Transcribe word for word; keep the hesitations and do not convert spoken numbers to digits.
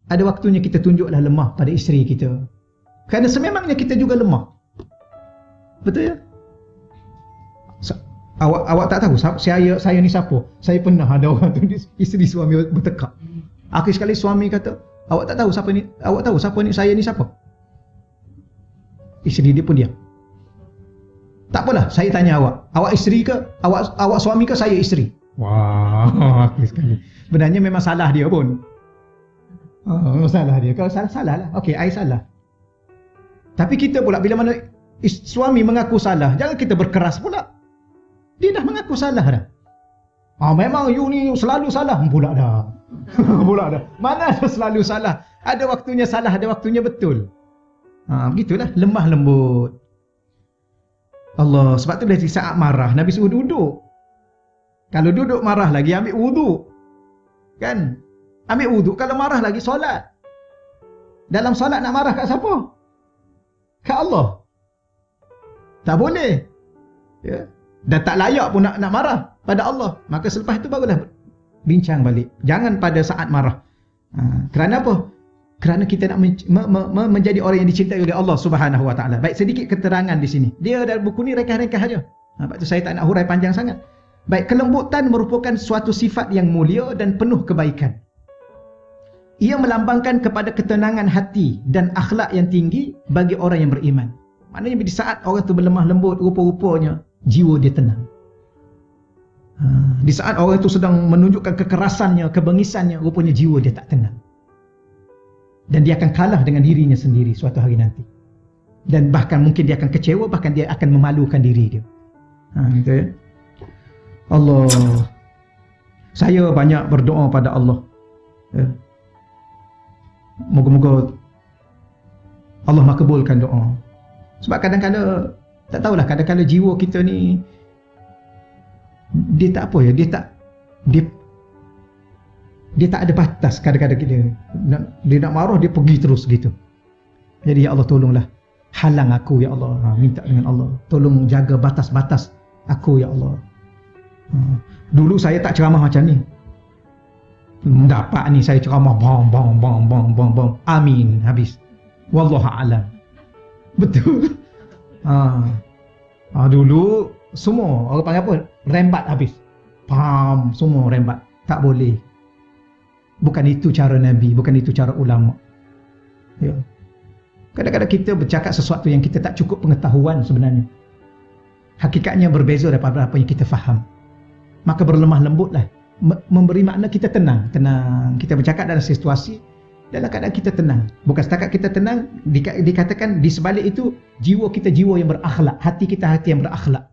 ada waktunya kita tunjuklah lemah pada isteri kita. Kerana sememangnya kita juga lemah. Betul ya? Awak awak tak tahu saya saya ni siapa? Saya pernah ada orang tu isteri suami bertekak. Akhir sekali suami kata, "Awak tak tahu siapa ni? Awak tahu siapa ni? Saya ni siapa?" Isteri dia pun diam. "Tak apalah, saya tanya awak. Awak isteri ke? Awak awak suami ke? Saya isteri." Wah, akhir sekali. Sebenarnya memang salah dia pun. Oh, salah dia. Kalau salah, salah lah. Okey, I salah. Tapi kita pula bila mana suami mengaku salah, jangan kita berkeras pula. Dia dah mengaku salah dah. Ah, memang you ni selalu salah. Pula dah. Pula dah. Mana ada selalu salah? Ada waktunya salah, ada waktunya betul. Ah, begitulah, lemah lembut. Allah, sebab tu bila di saat marah, Nabi suruh duduk. Kalau duduk marah lagi, ambil wuduk. Kan? Ambil wuduk. Kalau marah lagi, solat. Dalam solat nak marah kat siapa? Kat Allah. Tak boleh. Ya. Dan tak layak pun nak, nak marah pada Allah. Maka selepas itu barulah bincang balik. Jangan pada saat marah. Ha, kerana apa? Kerana kita nak men, me, me, me, menjadi orang yang dicintai oleh Allah Subhanahu Wa Taala. Baik, sedikit keterangan di sini. Dia dalam buku ni rekah-rekah aja. Ha, sebab tu saya tak nak hurai panjang sangat. Baik, kelembutan merupakan suatu sifat yang mulia dan penuh kebaikan. Ia melambangkan kepada ketenangan hati dan akhlak yang tinggi bagi orang yang beriman. Maknanya di saat orang tu berlemah lembut, rupa-rupanya jiwa dia tenang. Ha, di saat orang itu sedang menunjukkan kekerasannya, kebengisannya, rupanya jiwa dia tak tenang. Dan dia akan kalah dengan dirinya sendiri suatu hari nanti. Dan bahkan mungkin dia akan kecewa, bahkan dia akan memalukan diri dia. Ha, gitu ya. Allah, saya banyak berdoa pada Allah. Ya. Moga-moga Allah makbulkan doa. Sebab kadang-kadang tak tahulah, kadang-kadang jiwa kita ni dia tak apa ya, dia tak dia dia tak ada batas. Kadang-kadang kita nak, dia nak marah, dia pergi terus gitu. Jadi ya Allah, tolonglah halang aku ya Allah. Ha, minta dengan Allah, tolong jaga batas-batas aku ya Allah. Ha, dulu saya tak ceramah macam ni. Dapat ni saya ceramah bang bang bang bang bang bang. Amin, habis. Wallahu a'lam. Betul. Ha. Ha, dulu semua orang panggil apa? Rembat habis. Pam, semua rembat. Tak boleh. Bukan itu cara Nabi, bukan itu cara ulama. Ya. Kadang-kadang kita bercakap sesuatu yang kita tak cukup pengetahuan sebenarnya. Hakikatnya berbeza daripada apa yang kita faham. Maka berlemah lembutlah. Memberi makna kita tenang. Tenang. Kita bercakap dalam situasi, dalam keadaan kita tenang. Bukan setakat kita tenang, dikatakan di sebalik itu jiwa kita jiwa yang berakhlak, hati kita hati yang berakhlak.